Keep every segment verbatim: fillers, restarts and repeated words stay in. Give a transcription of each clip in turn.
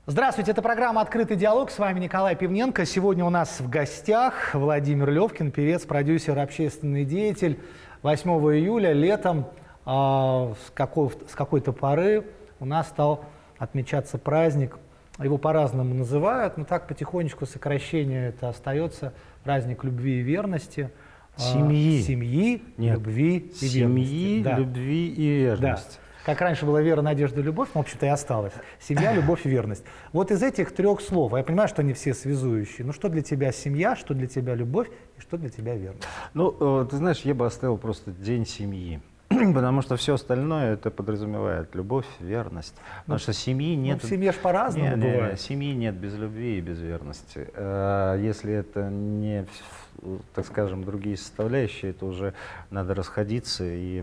Здравствуйте, это программа «Открытый диалог». С вами Николай Пивненко. Сегодня у нас в гостях Владимир Левкин, певец, продюсер, общественный деятель. восьмого июля летом э, с, какой, с какой-то поры у нас стал отмечаться праздник. Его по-разному называют, но так потихонечку сокращение это остается. Праздник любви и верности. Семьи. Э, семьи, Нет. любви и Семьи, верности. Семьи, Да. любви и верности. Да. Как раньше была вера, надежда, любовь, но, в общем-то, и осталось. Семья, любовь и верность. Вот из этих трех слов, я понимаю, что они все связующие, но что для тебя семья, что для тебя любовь и что для тебя верность? Ну, ты знаешь, я бы оставил просто день семьи. Потому что все остальное это подразумевает любовь, верность. Потому ну, что семьи нет. Ну, в семье ж по-разному нет, бывает. Нет, семьи нет без любви и без верности. Если это не, так скажем, другие составляющие, то уже надо расходиться и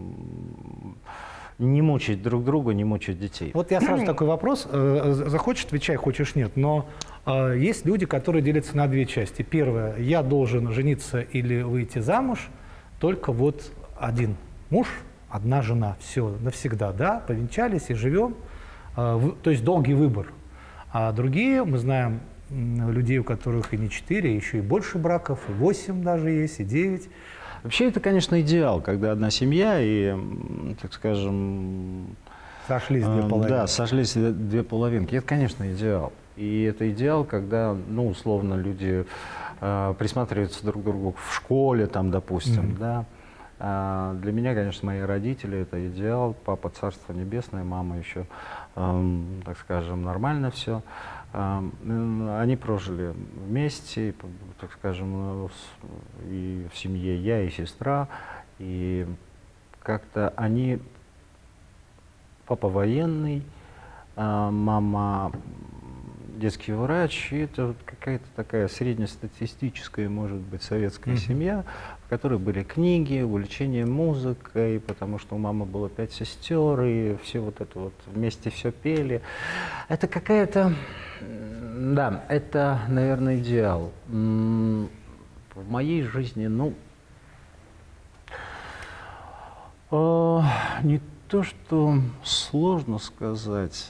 не мучить друг друга, не мучить детей. Вот я сразу такой вопрос. Захочешь, отвечай, хочешь, нет. Но э, есть люди, которые делятся на две части. Первое, я должен жениться или выйти замуж, только вот один муж, одна жена, все, навсегда, да, повенчались и живем. Э, в, то есть долгий выбор. А другие, мы знаем людей, у которых и не четыре, еще и больше браков, и восемь даже есть, и девять. Вообще это, конечно, идеал, когда одна семья и, так скажем... Сошлись две половинки. Да, сошлись две половинки. Это, конечно, идеал. И это идеал, когда, ну, условно, люди э, присматриваются друг к другу в школе, там, допустим, mm-hmm. да. А для меня, конечно, мои родители – это идеал. Папа – Царство Небесное, мама еще, э, так скажем, нормально все. Они прожили вместе, так скажем, и в семье я и сестра, и как-то они, папа военный, мама детский врач, и это какая-то такая среднестатистическая, может быть, советская mm-hmm. семья, в которой были книги, увлечение музыкой, потому что у мамы было пять сестер, и все вот это вот вместе все пели. Это какая-то... Да, это, наверное, идеал. В моей жизни, ну, э, не то, что сложно сказать.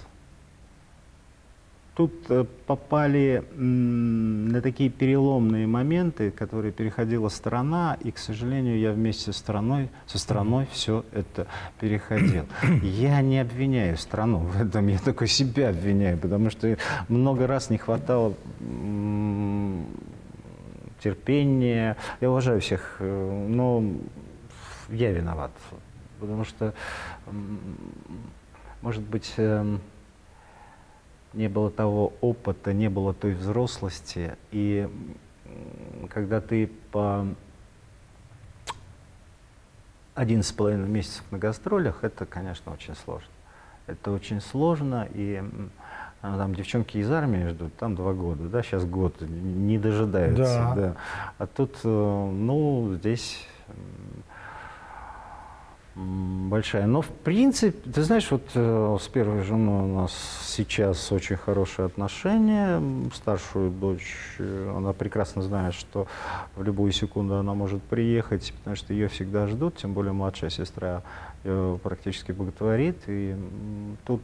Тут э, попали м, на такие переломные моменты, которые переходила страна, и, к сожалению, я вместе с страной, со страной все это переходил. Я не обвиняю страну в этом, я только себя обвиняю, потому что много раз не хватало м, терпения. Я уважаю всех, но я виноват, потому что, м, может быть, э, не было того опыта, не было той взрослости. И когда ты по одиннадцать с половиной месяцев на гастролях, это, конечно, очень сложно. Это очень сложно, и там девчонки из армии ждут, там два года, да, сейчас год, не дожидаются. Да. Да. А тут, ну, здесь... большая. Но, в принципе, ты знаешь, вот э, с первой женой у нас сейчас очень хорошие отношения. Старшую дочь, э, она прекрасно знает, что в любую секунду она может приехать, потому что ее всегда ждут, тем более младшая сестра ее практически боготворит. И м, тут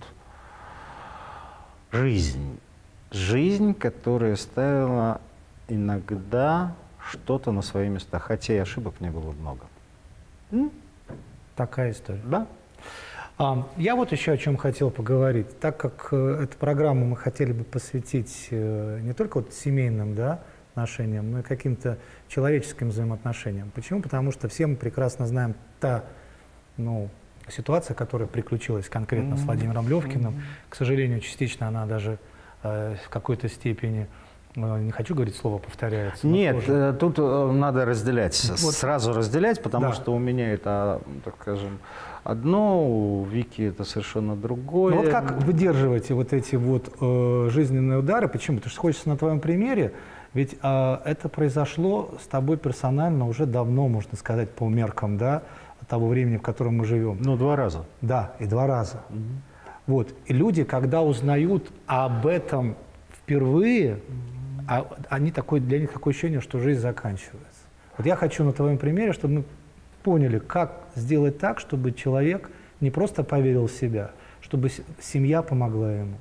жизнь. Жизнь, которая ставила иногда что-то на свои места, хотя и ошибок не было много. М? Такая история. Да. А, я вот еще о чем хотел поговорить. Так как э, эту программу мы хотели бы посвятить э, не только вот семейным, да, отношениям, но и каким-то человеческим взаимоотношениям. Почему? Потому что все мы прекрасно знаем та, ну, ситуация, которая приключилась конкретно mm-hmm. с Владимиром Левкиным. Mm-hmm. К сожалению, частично она даже э, в какой-то степени, не хочу говорить слово «повторяется». Нет, тоже... тут надо разделять, вот. Сразу разделять, потому да. что у меня это, так скажем, одно, у Вики это совершенно другое. Но вот как выдерживаете вот эти вот э, жизненные удары? Почему? Потому что хочется на твоем примере, ведь э, это произошло с тобой персонально уже давно, можно сказать, по меркам, да, того времени, в котором мы живем. Ну, два раза. Да, и два раза. Угу. Вот. И люди, когда узнают об этом впервые, а они такой, для них такое ощущение, что жизнь заканчивается. Вот я хочу на твоем примере, чтобы мы поняли, как сделать так, чтобы человек не просто поверил в себя, чтобы семья помогла ему.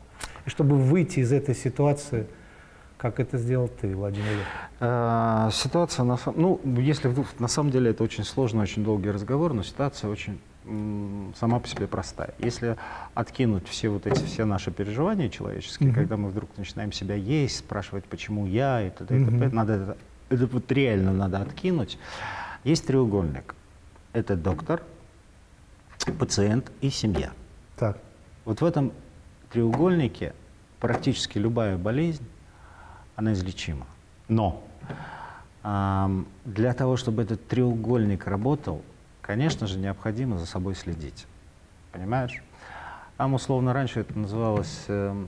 и чтобы выйти из этой ситуации, как это сделал ты, Владимир? А, ситуация, на, ну, если на самом деле это очень сложный, очень долгий разговор, но ситуация очень сама по себе простая. Если откинуть все вот эти все наши переживания человеческие, mm-hmm. когда мы вдруг начинаем себя есть, спрашивать, почему я, и т.д. и т.п., mm-hmm. надо это, это вот реально надо откинуть. Есть треугольник. Это доктор, пациент и семья. Так. Вот в этом треугольнике практически любая болезнь, она излечима. Но э, для того, чтобы этот треугольник работал, конечно же, необходимо за собой следить. Понимаешь? Там, условно, раньше это называлось э,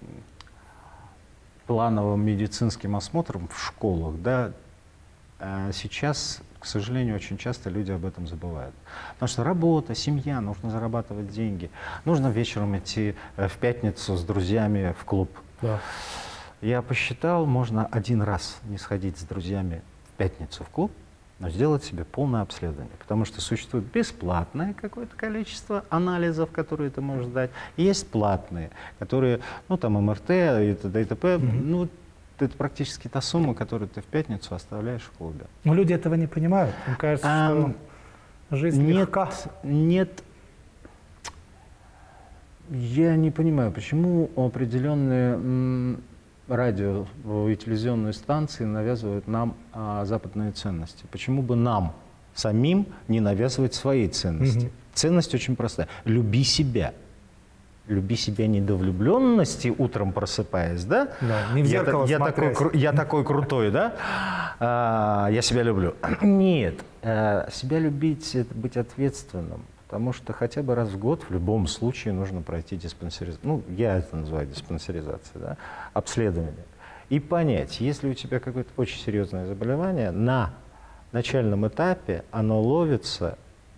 плановым медицинским осмотром в школах, да? А сейчас, к сожалению, очень часто люди об этом забывают. Потому что работа, семья, нужно зарабатывать деньги, нужно вечером идти в пятницу с друзьями в клуб. Да. Я посчитал, можно один раз не сходить с друзьями в пятницу в клуб, но сделать себе полное обследование, потому что существует бесплатное какое-то количество анализов, которые ты можешь дать, и есть платные, которые, ну там эм эр тэ и т.д. и т.п. Mm-hmm. Ну, это практически та сумма, которую ты в пятницу оставляешь в клубе. Но люди этого не понимают. Им кажется, а, что жизнь нет, легка. Нет, я не понимаю, почему определенные радио и телевизионные станции навязывают нам а, западные ценности. Почему бы нам самим не навязывать свои ценности? Mm-hmm. Ценность очень простая. Люби себя. Люби себя не до влюбленности, утром просыпаясь, да? Да, не в зеркало я, я, такой, я такой крутой, да? А, я себя люблю. Нет. А, себя любить – это быть ответственным. Потому что хотя бы раз в год в любом случае нужно пройти диспансеризацию. Ну, я это называю диспансеризацией, да? Обследование. И понять, если у тебя какое-то очень серьезное заболевание, на начальном этапе оно ловится,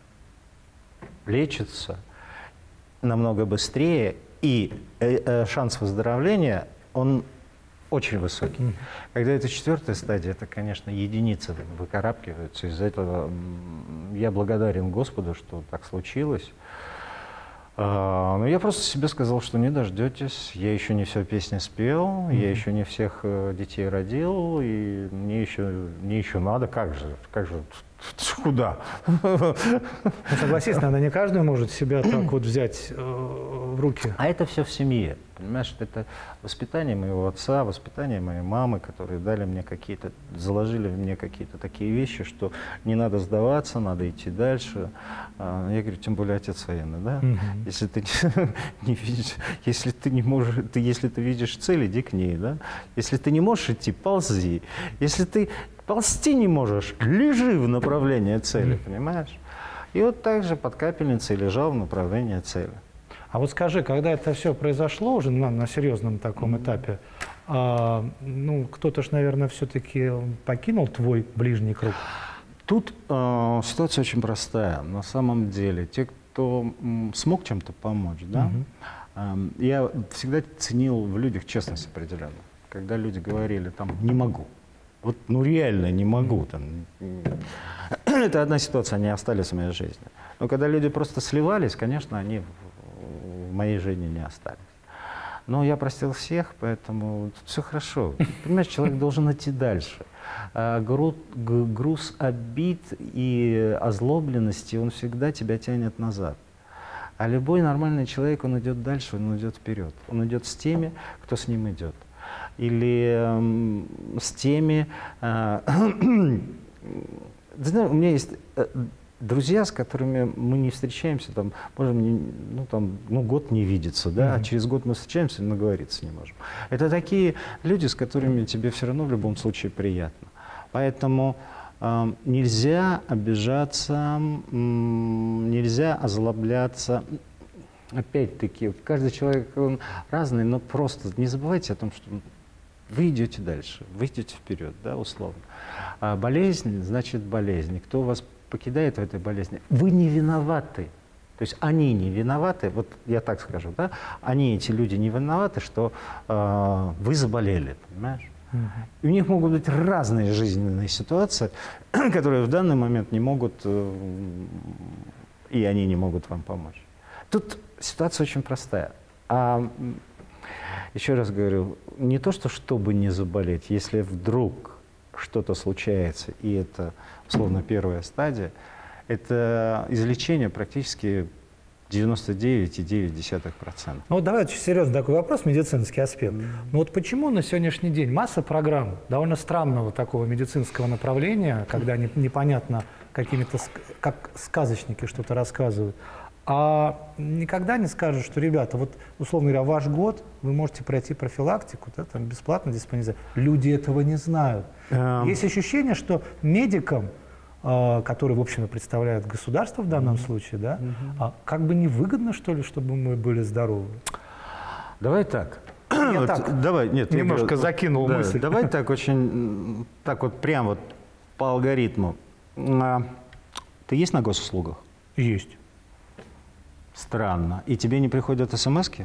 лечится намного быстрее, и э, э, шанс выздоровления, он очень высокий. Mm. Когда это четвертая стадия, это, конечно, единицы выкарабкиваются. Из-за этого я благодарен Господу, что так случилось. А, но я просто себе сказал, что не дождетесь. Я еще не все песни спел, mm-hmm. я еще не всех э, детей родил, и мне еще, мне еще надо. Как же? Как же? Куда? Ну, согласись, наверное, не каждый может себя так вот взять э, в руки. А это все в семье. Понимаешь, это воспитание моего отца, воспитание моей мамы, которые дали мне какие-то, заложили в мне какие-то такие вещи, что не надо сдаваться, надо идти дальше. А, я говорю, тем более отец военный, да? Mm-hmm. Если ты не видишь, если ты не можешь, ты, если ты видишь цель, иди к ней, да? Если ты не можешь идти, ползи. Если ты ползти не можешь, лежи в направлении цели, mm-hmm. понимаешь? И вот так же под капельницей лежал в направлении цели. А вот скажи, когда это все произошло уже на, на серьезном таком mm-hmm. этапе, а, ну, кто-то ж, наверное, все-таки покинул твой ближний круг? Тут э, ситуация очень простая. На самом деле, те, кто м, смог чем-то помочь, да, mm-hmm. э, я всегда ценил в людях честность определенную. Когда люди говорили, там, не могу. Вот, ну, реально не могу. Там, это одна ситуация, они остались в моей жизни. Но когда люди просто сливались, конечно, они в, в моей жизни не остались. Но я простил всех, поэтому все хорошо. Понимаешь, человек должен идти дальше. А груз, груз обид и озлобленности, он всегда тебя тянет назад. А любой нормальный человек, он идет дальше, он идет вперед. Он идет с теми, кто с ним идет. Или э, с теми... Э, знаешь, у меня есть э, друзья, с которыми мы не встречаемся, там, можем не, ну, там, ну, год не видеться, да, mm-hmm. а через год мы встречаемся и наговориться не можем. Это такие люди, с которыми тебе все равно в любом случае приятно. Поэтому э, нельзя обижаться, э, нельзя озлобляться. Опять-таки, каждый человек он разный, но просто не забывайте о том, что вы идете дальше, вы идете вперед, да, условно. А болезнь значит болезнь. Кто вас покидает в этой болезни, вы не виноваты. То есть они не виноваты, вот я так скажу, да, они, эти люди, не виноваты, что э, вы заболели, понимаешь? Mm-hmm. И у них могут быть разные жизненные ситуации, которые в данный момент не могут, э, и они не могут вам помочь. Тут ситуация очень простая. А еще раз говорю, не то, что чтобы не заболеть, если вдруг что-то случается, и это, условно, первая стадия, это излечение практически девяносто девять и девять десятых процента. Ну вот давай очень серьезный такой вопрос, медицинский аспект. Mm-hmm. Ну вот почему на сегодняшний день масса программ довольно странного такого медицинского направления, когда не, непонятно какими-то, как сказочники что-то рассказывают, а никогда не скажут, что, ребята, вот, условно говоря, ваш год, вы можете пройти профилактику, да, там, бесплатно диспансеризация. Люди этого не знают. Um... Есть ощущение, что медикам, которые, в общем, представляют государство в данном mm-hmm. случае, да, mm-hmm. как бы невыгодно, что ли, чтобы мы были здоровы? Давай так. Я вот, так давай, нет, немножко я, закинул да, мысль. Давай так очень, так вот прям вот по алгоритму. А, ты есть на госуслугах? Есть. Странно. И тебе не приходят смски?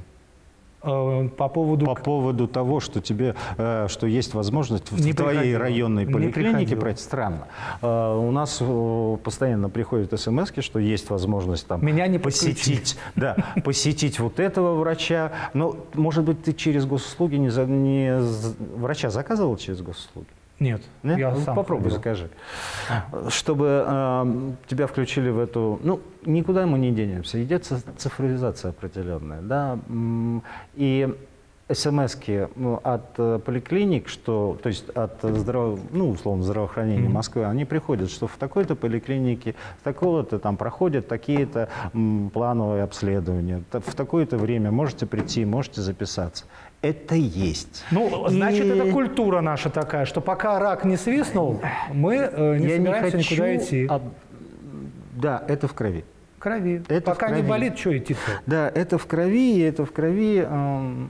По поводу... По поводу того, что тебе, э, что есть возможность в не твоей приходило. районной поликлинике пройти. Странно. Э, у нас э, постоянно приходят смски, что есть возможность там Меня не посетить, да, посетить вот этого врача. Но, может быть, ты через госуслуги не, за, не врача заказывал через госуслуги? Нет, Нет? я ну, сам попробуй, ходил. закажи. Чтобы э, тебя включили в эту... Ну, никуда мы не денемся. Идет цифровизация определенная. Да? И смс-ки от э, поликлиник, что, то есть от здраво, ну, условно, здравоохранения mm-hmm. Москвы, они приходят, что в такой-то поликлинике, в такого-то там проходят такие-то м, плановые обследования. В такое-то время можете прийти, можете записаться. Это есть. Ну, значит, и... это культура наша такая, что пока рак не свистнул, мы э, не Я собираемся не хочу, никуда идти. А... Да, это в крови. В крови. Это пока в крови. Не болит, что идти-то? Да, это в крови, это в крови, эм,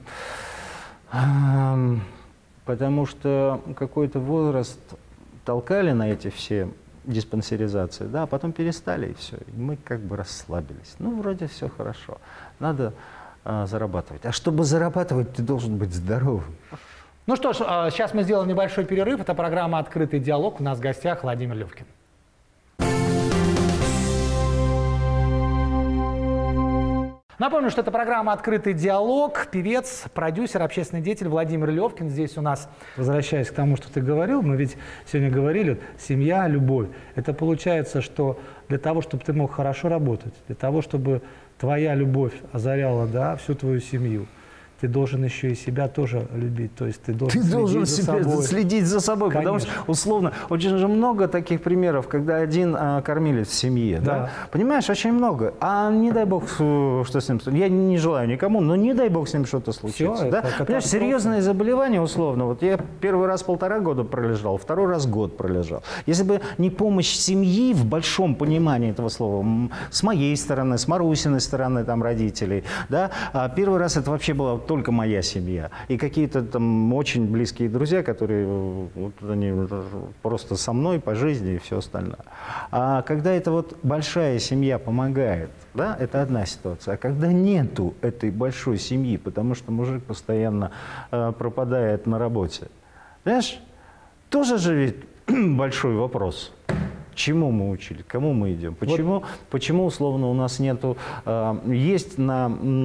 эм, потому что какой-то возраст толкали на эти все диспансеризации, да, а потом перестали, и все. И мы как бы расслабились. Ну, вроде все хорошо. Надо зарабатывать. А чтобы зарабатывать, ты должен быть здоровым. Ну что ж, сейчас мы сделаем небольшой перерыв. Это программа «Открытый диалог». У нас в гостях Владимир Левкин. Напомню, что это программа «Открытый диалог». Певец, продюсер, общественный деятель Владимир Левкин. Здесь у нас, возвращаясь к тому, что ты говорил, мы ведь сегодня говорили, семья, любовь. Это получается, что для того, чтобы ты мог хорошо работать, для того, чтобы твоя любовь озаряла, да, всю твою семью, ты должен еще и себя тоже любить. То есть ты должен, ты следить, должен за себя собой. следить за собой. Конечно. Потому что, условно, очень же много таких примеров, когда один а, кормилец в семье. Да. Да? Понимаешь, очень много. А не дай бог, что с ним... Я не желаю никому, но не дай бог с ним что-то случится. Все, да? Понимаешь, серьезные заболевания, условно. Вот я первый раз полтора года пролежал, второй раз год пролежал. Если бы не помощь семьи в большом понимании этого слова, с моей стороны, с Марусиной стороны, там, родителей, да, а первый раз это вообще было только моя семья. И какие-то там очень близкие друзья, которые вот, они просто со мной по жизни и все остальное. А когда это вот большая семья помогает, да, это одна ситуация. А когда нету этой большой семьи, потому что мужик постоянно э, пропадает на работе, знаешь, тоже же ведь большой вопрос. Чему мы учили, кому мы идем, почему, вот. почему условно у нас нету, э, есть на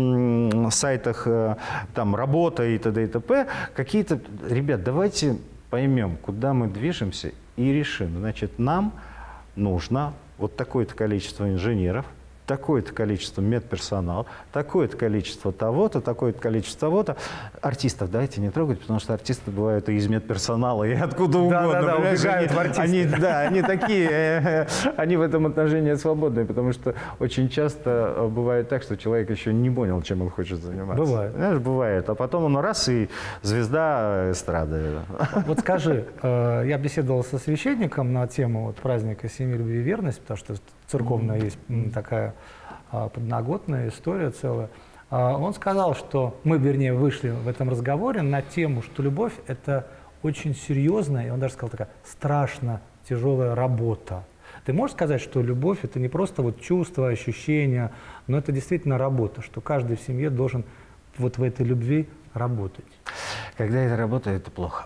м, сайтах э, там работа и т.д. и т.п. какие-то, ребят, давайте поймем, куда мы движемся и решим. Значит, нам нужно вот такое-то количество инженеров, такое-то количество медперсонала, такое-то количество того-то, такое-то количество того-то. Артистов давайте не трогать, потому что артисты бывают и из медперсонала, и откуда да, угодно. Да, да, убегают они, в артисты. Они, да, они такие, они в этом отношении свободные, потому что очень часто бывает так, что человек еще не понял, чем он хочет заниматься. Бывает. Знаешь, бывает. А потом он раз и звезда эстрады. Вот скажи, я беседовал со священником на тему вот праздника «Семьи, любви и верность», потому что церковная есть такая подноготная история целая. Он сказал, что мы, вернее, вышли в этом разговоре на тему, что любовь – это очень серьезная, и он даже сказал, такая страшно тяжелая работа. Ты можешь сказать, что любовь – это не просто вот чувство, ощущения, но это действительно работа, что каждый в семье должен вот в этой любви работать? Когда это работает, это плохо.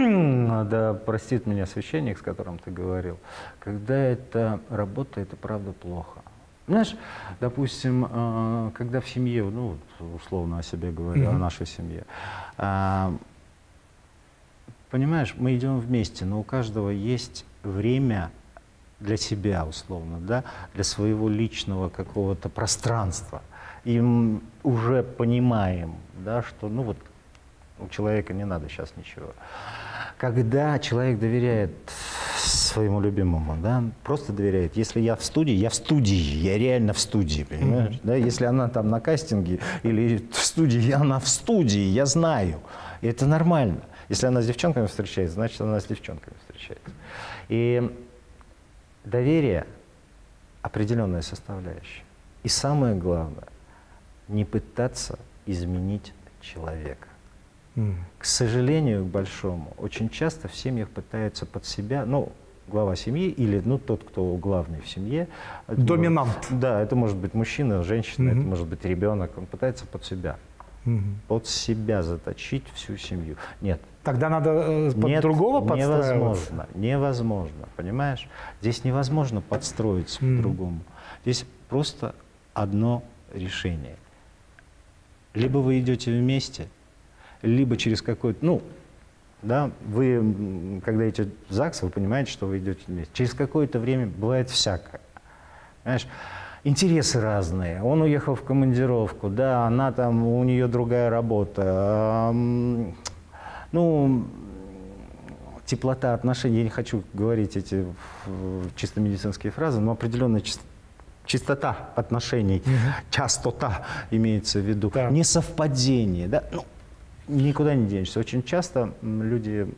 Да простит меня священник, с которым ты говорил. Когда это работа, это правда плохо. Знаешь, допустим, э, когда в семье, ну, условно о себе говорю, mm-hmm. о нашей семье, э, понимаешь, мы идем вместе, но у каждого есть время для себя, условно, да, для своего личного какого-то пространства. И мы уже понимаем, да, что, ну вот, у человека не надо сейчас ничего. Когда человек доверяет своему любимому, да, просто доверяет. Если я в студии, я в студии, я реально в студии, понимаешь? Mm-hmm. Да, если она там на кастинге или в студии, она в студии, я знаю. И это нормально. Если она с девчонками встречается, значит, она с девчонками встречается. И доверие – определенная составляющая. И самое главное – не пытаться изменить человека. Mm. К сожалению, к большому, очень часто в семьях пытаются под себя, ну, глава семьи или ну, тот, кто главный в семье. Доминант. Может, да, это может быть мужчина, женщина, mm-hmm. это может быть ребенок. Он пытается под себя. Mm-hmm. Под себя заточить всю семью. Нет. Тогда надо э, под Нет, другого подстраиваться? Невозможно, невозможно, понимаешь? Здесь невозможно подстроиться mm-hmm. по-другому. Здесь просто одно решение. Либо вы идете вместе, либо через какой-то, ну, да, вы, когда идете в ЗАГС, вы понимаете, что вы идете вместе. Через какое-то время бывает всякое. Понимаешь? Интересы разные. Он уехал в командировку, да, она там, у нее другая работа. Ну, теплота отношений, я не хочу говорить эти чисто медицинские фразы, но определенная чистота. Частота отношений, угу. частота имеется в виду, да. Несовпадение, да, ну, никуда не денешься. Очень часто люди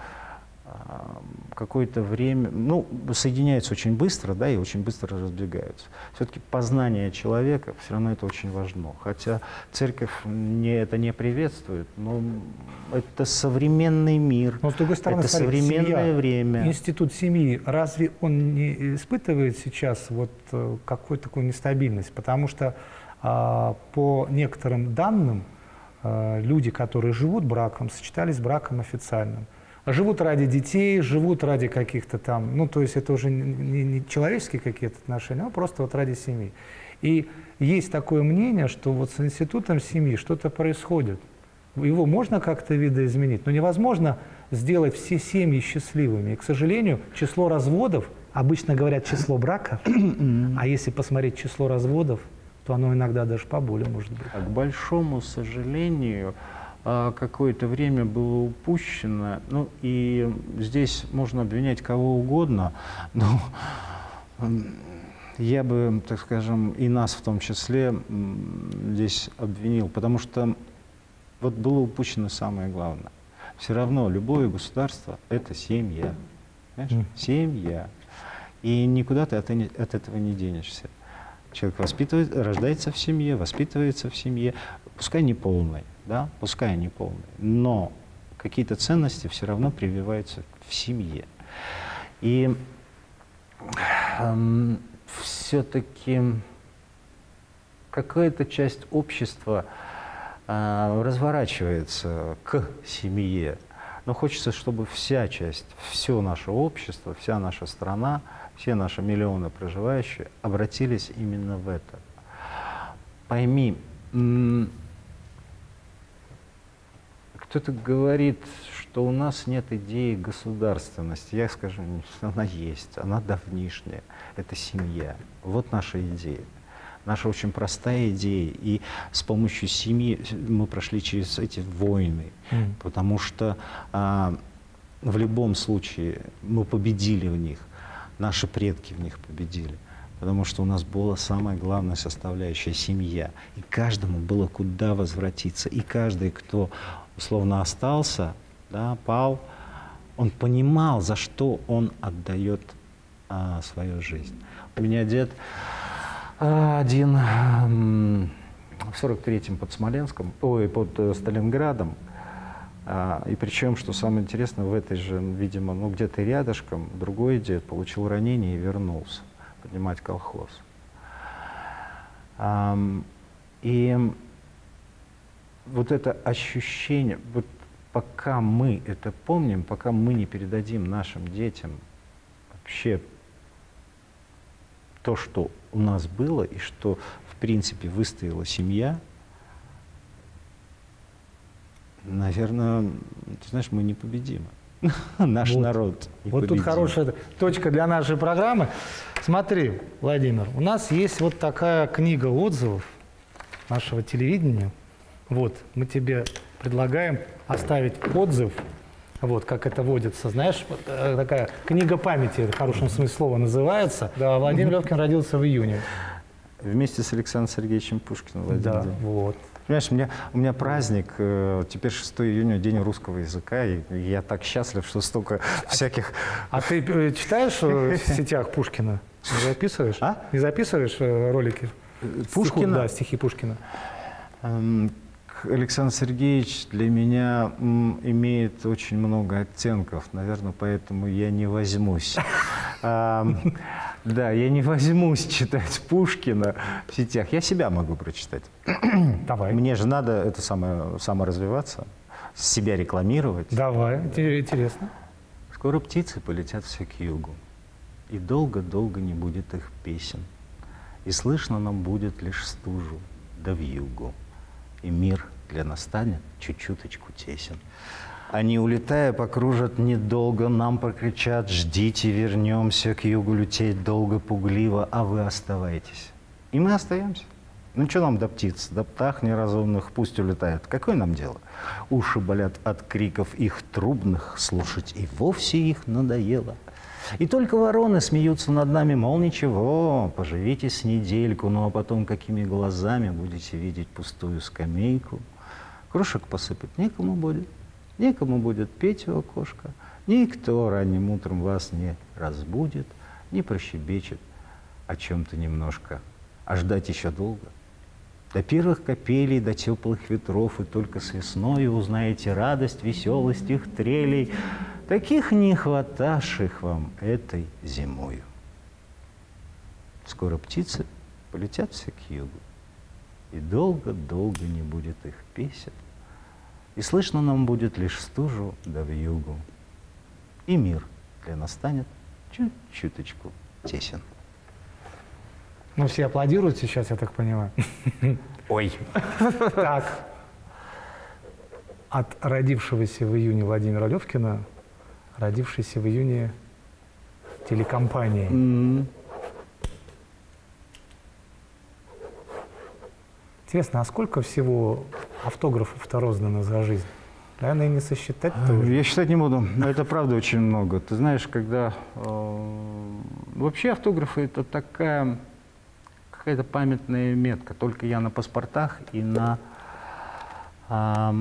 какое-то время, ну, соединяются очень быстро, да, и очень быстро разбегаются. Все-таки познание человека, все равно это очень важно. Хотя церковь не, это не приветствует, но это современный мир, но, с другой стороны, это смотри, современное семья, время. Институт семьи, разве он не испытывает сейчас вот какую-то такую нестабильность? Потому что а, по некоторым данным а, люди, которые живут браком, сочетались браком официальным. Живут ради детей, живут ради каких-то там, ну, то есть это уже не, не человеческие какие-то отношения, а просто вот ради семьи. И есть такое мнение, что вот с институтом семьи что-то происходит. Его можно как-то видоизменить, но невозможно сделать все семьи счастливыми. И, к сожалению, число разводов, обычно говорят число браков, а если посмотреть число разводов, то оно иногда даже поболее может быть. К большому сожалению, какое-то время было упущено, ну и здесь можно обвинять кого угодно, но я бы, так скажем, и нас в том числе здесь обвинил, потому что вот было упущено самое главное. Все равно любое государство – это семья, понимаешь? Семья, и никуда ты от, от этого не денешься. Человек воспитывает, рождается в семье, воспитывается в семье, пускай не полной. Да, пускай не полные, но какие-то ценности все равно прививаются в семье. И э, все-таки какая-то часть общества э, разворачивается к семье. Но хочется, чтобы вся часть, все наше общество, вся наша страна, все наши миллионы проживающие обратились именно в это. Пойми, кто-то говорит, что у нас нет идеи государственности. Я скажу, она есть, она давнишняя. Это семья. Вот наша идея. Наша очень простая идея. И с помощью семьи мы прошли через эти войны. Mm. Потому что а, в любом случае мы победили в них. Наши предки в них победили. Потому что у нас была самая главная составляющая — семья. И каждому было куда возвратиться. И каждый, кто условно остался, да, пал, он понимал, за что он отдает а, свою жизнь. У меня дед а, один м, в сорок третьем под Смоленском, ой, под э, Сталинградом, а, и причем, что самое интересное, в этой же, видимо, ну где-то рядышком, другой дед получил ранение и вернулся поднимать колхоз. А, и вот это ощущение, вот пока мы это помним, пока мы не передадим нашим детям вообще то, что у нас было и что, в принципе, выстояла семья, наверное, ты знаешь, мы непобедимы. Наш вот. народ непобедим. Вот тут хорошая точка для нашей программы. Смотри, Владимир, у нас есть вот такая книга отзывов нашего телевидения. Вот, мы тебе предлагаем оставить отзыв, вот, как это водится, знаешь, вот, э, такая книга памяти, в хорошем смысле слова называется. Да, Владимир Левкин родился в июне. Вместе с Александром Сергеевичем Пушкиным. В один Да, день. вот. Понимаешь, у меня, у меня праздник, э, теперь шестого июня, день русского языка, и я так счастлив, что столько всяких... А ты э, читаешь э, в сетях Пушкина? Не записываешь? А? Не записываешь э, ролики? Пушкина? Стиху, да, стихи Пушкина. Эм, Александр Сергеевич для меня м, имеет очень много оттенков, наверное, поэтому я не возьмусь. Эм, Да, я не возьмусь читать Пушкина в сетях. Я себя могу прочитать. Давай. Мне же надо это самое, саморазвиваться, себя рекламировать. Давай, интересно. Скоро птицы полетят все к югу, и долго-долго не будет их песен. И слышно нам будет лишь стужу, да вьюгу, и мир для нас станет чуть-чуточку тесен. Они, улетая, покружат недолго, нам прокричат: ждите, вернемся, к югу лететь долго, пугливо, а вы оставайтесь. И мы остаемся. Ну что нам до птиц, до птах неразумных, пусть улетают. Какое нам дело? Уши болят от криков их трубных, слушать и вовсе их надоело. И только вороны смеются над нами, мол, ничего, поживите с недельку, ну а потом какими глазами будете видеть пустую скамейку. Крошек посыпать некому будет. Некому будет петь в окошко, никто ранним утром вас не разбудит, не прощебечет о чем-то немножко, а ждать еще долго. До первых капелей, до теплых ветров, и только с весною узнаете радость, веселость их трелей. Таких не хваташих вам этой зимою. Скоро птицы полетят все к югу, и долго-долго не будет их песен. И слышно нам будет лишь стужу да вьюгу, и мир для нас станет чуть-чуточку тесен. Ну, все аплодируют сейчас, я так понимаю. Ой. Так. От родившегося в июне Владимира Левкина, родившейся в июне телекомпании. Mm-hmm. Интересно, а сколько всего автографов-то роздано за жизнь? Наверное, и не сосчитать-то уже. Я считать не буду, но это правда очень много. Ты знаешь, когда... Э, вообще автографы — это такая какая-то памятная метка. Только я на паспортах и на э,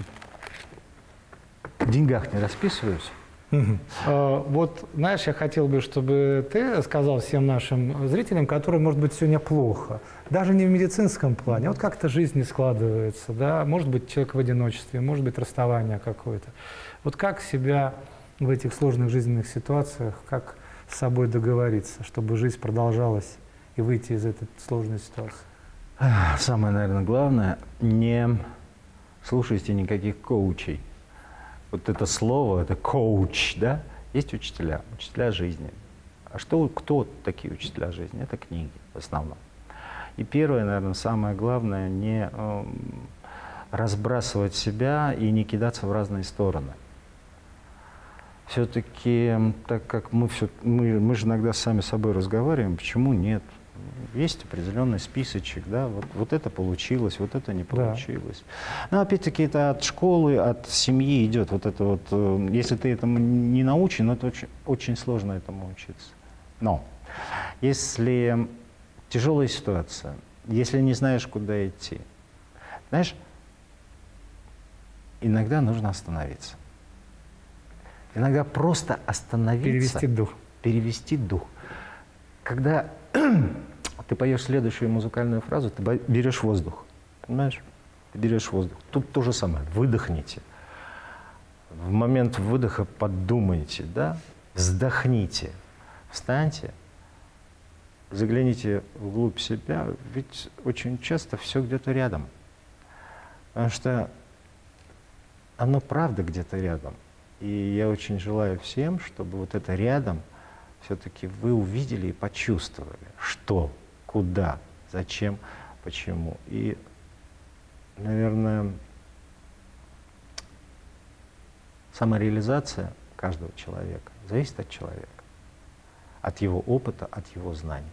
деньгах не расписываюсь. Угу. А, вот, знаешь, я хотел бы, чтобы ты сказал всем нашим зрителям, которым, может быть, сегодня плохо, даже не в медицинском плане, вот как-то жизнь не складывается, да, может быть, человек в одиночестве, может быть, расставание какое-то. Вот как себя в этих сложных жизненных ситуациях, как с собой договориться, чтобы жизнь продолжалась и выйти из этой сложной ситуации? Самое, наверное, главное, не слушайте никаких коучей. Вот это слово, это коуч, да? Есть учителя, учителя жизни. А что, кто такие учителя жизни? Это книги в основном. И первое, наверное, самое главное, не э, разбрасывать себя и не кидаться в разные стороны. Все-таки, так как мы, все, мы, мы же иногда сами с собой разговариваем, почему нет? Есть определенный списочек, да, вот, вот это получилось, вот это не получилось. Да. Но опять-таки это от школы, от семьи идет вот это вот, э, если ты этому не научен, это очень, очень сложно этому учиться. Но если тяжелая ситуация, если не знаешь, куда идти, знаешь, иногда нужно остановиться. Иногда просто остановиться. Перевести дух. Перевести дух. Когда ты поешь следующую музыкальную фразу, ты берешь воздух. Понимаешь? Ты берешь воздух. Тут то же самое. Выдохните. В момент выдоха подумайте, да? Вздохните. Встаньте. Загляните вглубь себя. Ведь очень часто все где-то рядом. Потому что оно правда где-то рядом. И я очень желаю всем, чтобы вот это рядом все-таки вы увидели и почувствовали, что, куда, зачем, почему. И, наверное, самореализация каждого человека зависит от человека, от его опыта, от его знаний.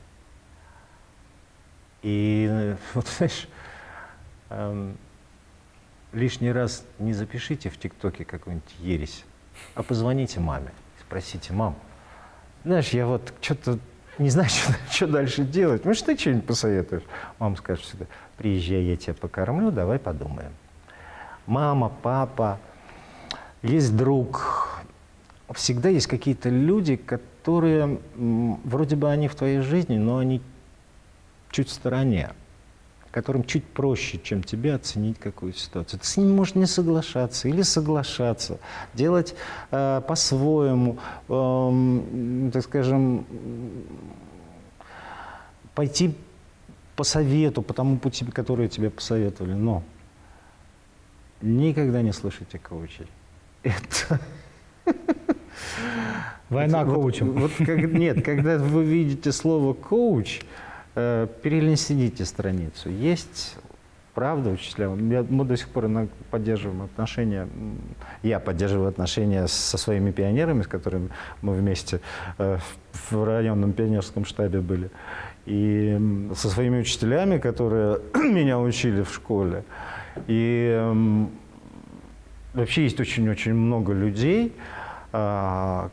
И вот, знаешь, эм, лишний раз не запишите в ТикТоке какую-нибудь ересь, а позвоните маме, спросите: мам, знаешь, я вот что-то не знаю, что, что дальше делать. Может, ты что-нибудь посоветуешь? Мама скажет всегда: приезжай, я тебя покормлю, давай подумаем. Мама, папа, есть друг. Всегда есть какие-то люди, которые, вроде бы они в твоей жизни, но они чуть в стороне, которым чуть проще, чем тебе, оценить какую-то ситуацию. Ты с ним можешь не соглашаться или соглашаться, делать э, по-своему, э, так скажем, пойти по совету, по тому пути, который тебе посоветовали. Но никогда не слышите коучей. Это... Война коучем. Вот, вот, как, нет, когда вы видите слово «коуч», э, перелистните страницу. Есть, правда, учителя. Я, мы до сих пор поддерживаем отношения, я поддерживаю отношения со своими пионерами, с которыми мы вместе э, в районном пионерском штабе были, и со своими учителями, которые меня учили в школе. И э, вообще есть очень-очень много людей, к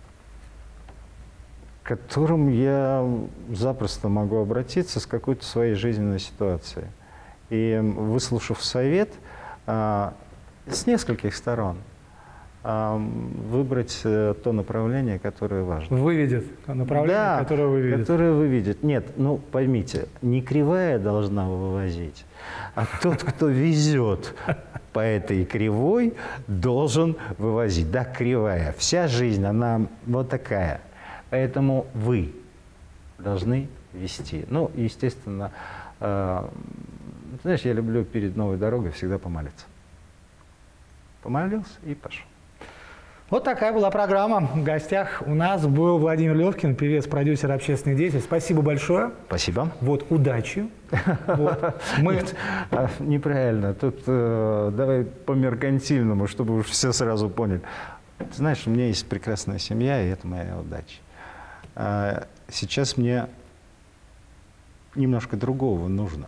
которым я запросто могу обратиться с какой-то своей жизненной ситуацией. И, выслушав совет, с нескольких сторон выбрать то направление, которое важно. Выведет направление, да, которое выведет. которое выведет. Нет, ну поймите, не кривая должна вывозить, а тот, кто везет по этой кривой, должен вывозить. Да, кривая. Вся жизнь, она вот такая. Поэтому вы должны вести. Ну, естественно, э, знаешь, я люблю перед новой дорогой всегда помолиться. Помолился и пошел. Вот такая была программа. В гостях у нас был Владимир Левкин, певец, продюсер, общественный деятель. Спасибо большое. Спасибо. Вот, удачи. Вот. Мы... Нет, неправильно. Тут э, давай по меркантильному, чтобы уж все сразу поняли. Ты знаешь, у меня есть прекрасная семья, и это моя удача. А сейчас мне немножко другого нужно.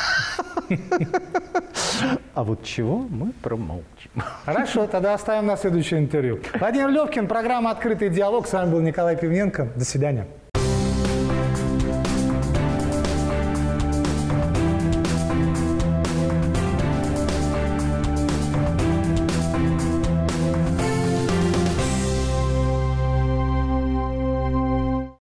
А вот чего мы промолчим. Хорошо, тогда оставим на следующее интервью. Владимир Левкин, программа «Открытый диалог». С вами был Николай Пивненко. До свидания.